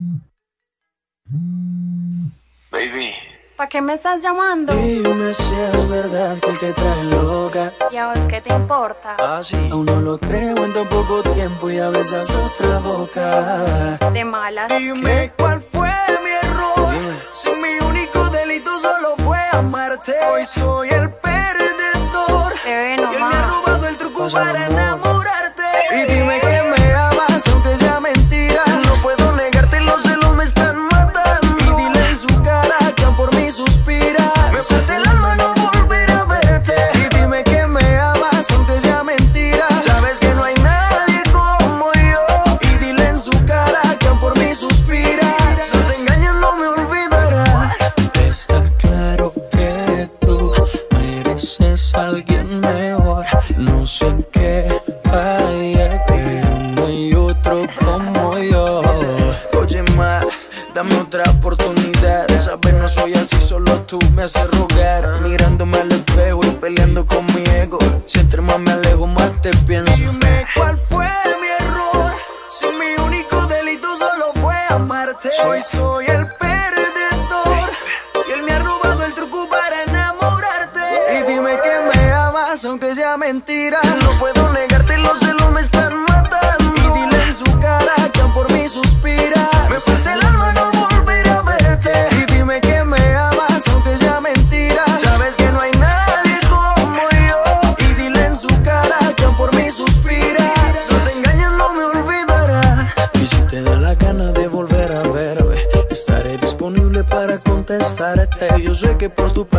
Baby, ¿Para qué me estás llamando? Dime si es verdad que él te trae loca. ¿Y a vos qué te importa? sí. Aún no lo creo en tan poco tiempo y a besas otra boca. De malas. Dime cuál fue mi error. Si mi único delito solo fue amarte. Hoy soy el perdedor. Bebé, Y él me ha nomás. robado el truco Pasa, para amor. enamorarte. Y dime que me amas aunque sea mentira. No puedo negarte, los celos me están matando. Y dile en su cara que aún por mí suspira. Me parte el alma no volver a verte. Y dime que me amas aunque sea mentira. Sabes que no hay nadie como yo. Y dile en su cara que aún por mí suspira. Si te engañas no me olvidarás. Está claro que tú mereces a alguien mejor. No sé qué falla, pero no hay otro como yo. Oye, ma, dame otra oportunidad. Sabes, no soy así, solo tú me haces rogar. Mirándome al espejo y peleando con mi ego. Si entre más me alejo, más te pienso. Dime cuál fue mi error. Si mi único delito solo fue amarte. Hoy soy el perdedor. Y él me ha robado el truco para enamorarte. Y dime que me amas aunque sea mentira. No puedo negarte, los celos me están matando. Y dile en su cara que aún por mí suspira. Me parte el alma no volver a verte. Y dime que me amas aunque sea mentira. Sabes que no hay nadie como yo. Y dile en su cara que aún por mí suspira. Si te engañas no me olvidarás. Y si te da la gana de volver a verme, estaré disponible para contestarte. Yo sé que por tu